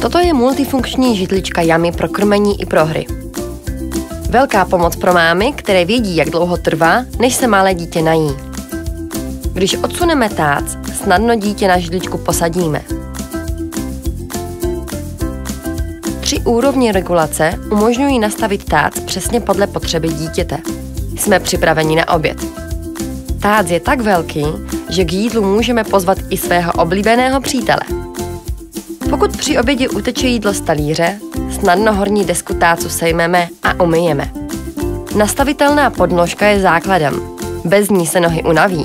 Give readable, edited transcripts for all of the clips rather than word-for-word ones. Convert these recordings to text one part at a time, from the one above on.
Toto je multifunkční židlička Yummy pro krmení i pro hry. Velká pomoc pro mámy, které vědí, jak dlouho trvá, než se malé dítě nají. Když odsuneme tác, snadno dítě na židličku posadíme. 3 úrovně regulace umožňují nastavit tác přesně podle potřeby dítěte. Jsme připraveni na oběd. Tác je tak velký, že k jídlu můžeme pozvat i svého oblíbeného přítele. Pokud při obědě uteče jídlo z talíře, snadno horní desku tácu sejmeme a umyjeme. Nastavitelná podnožka je základem. Bez ní se nohy unaví.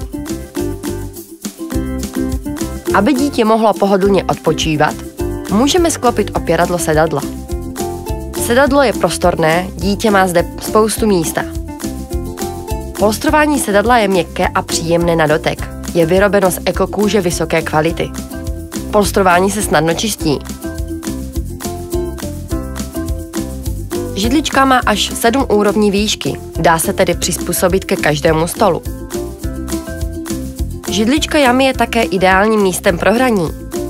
Aby dítě mohlo pohodlně odpočívat, můžeme sklopit opěradlo sedadla. Sedadlo je prostorné, dítě má zde spoustu místa. Polstrování sedadla je měkké a příjemné na dotek. Je vyrobeno z ekokůže vysoké kvality. Polstrování se snadno čistí. Židlička má až 7 úrovní výšky, dá se tedy přizpůsobit ke každému stolu. Židlička Yummy je také ideálním místem pro hraní.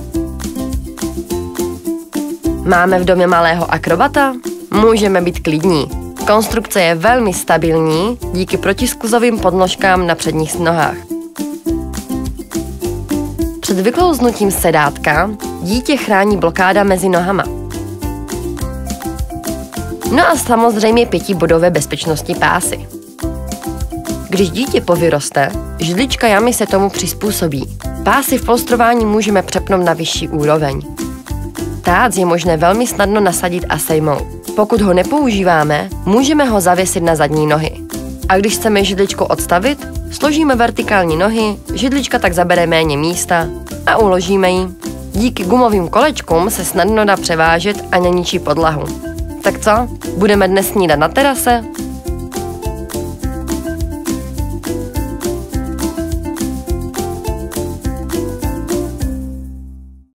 Máme v domě malého akrobata? Můžeme být klidní. Konstrukce je velmi stabilní díky protiskluzovým podnožkám na předních nohách. Před vyklouznutím sedátka dítě chrání blokáda mezi nohama. No a samozřejmě 5bodové bezpečnostní pásy. Když dítě povyroste, židlička Yummy se tomu přizpůsobí. Pásy v polstrování můžeme přepnout na vyšší úroveň. Tác je možné velmi snadno nasadit a sejmout. Pokud ho nepoužíváme, můžeme ho zavěsit na zadní nohy. A když chceme židličku odstavit, složíme vertikální nohy, židlička tak zabere méně místa a uložíme ji. Díky gumovým kolečkům se snadno dá převážet a neničí podlahu. Tak co? Budeme dnes snídat na terase?